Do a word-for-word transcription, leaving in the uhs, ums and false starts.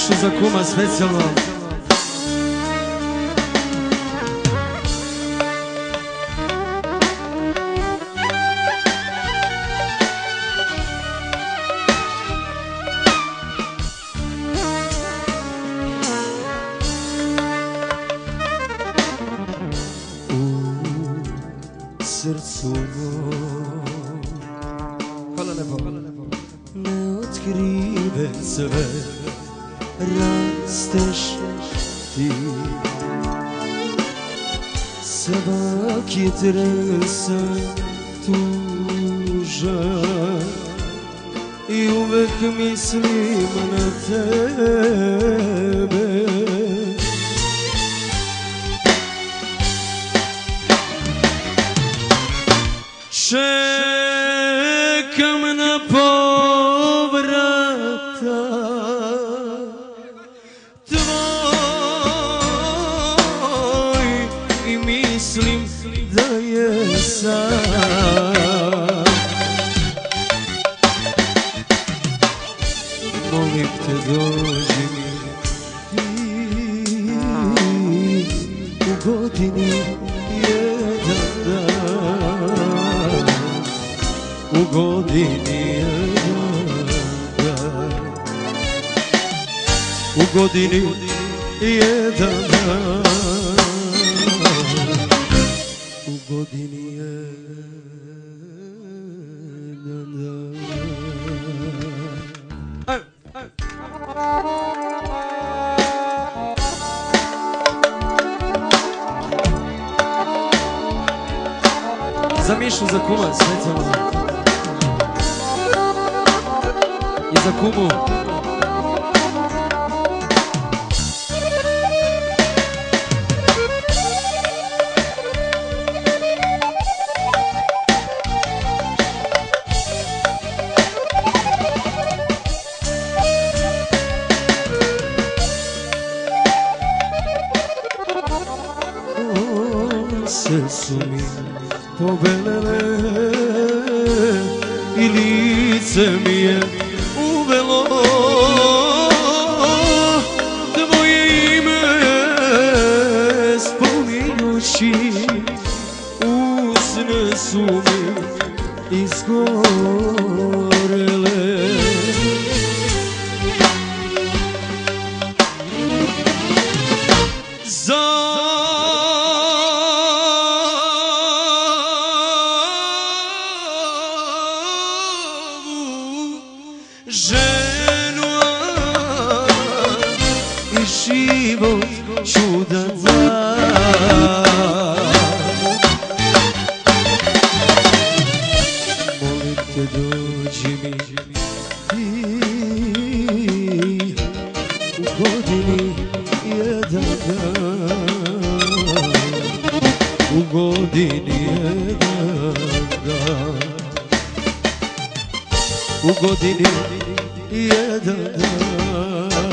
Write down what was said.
Mišu za kuma specijalno. Srcu mom, hvala nebo, neotkriven cvet, rasteš ti. Svaki tresan tužan i uvek mislim na tebe. Čekam na povratak tvoj i mislim da je sad. Molim te dođi mi u godini jedan dan, u godini jedan dan, u godini jedan dan, u godini jedan dan. Za Mišu za kuma specijalno. I za kumu. Sve su mi pobelele i lice mi je uvelo tvoje ime spominjući, usne su mi izgorele. Ženu i život čudan zna. Molim te dođi mi ti u godini jedan dan, u godini jedan dan, u godini jedan dan.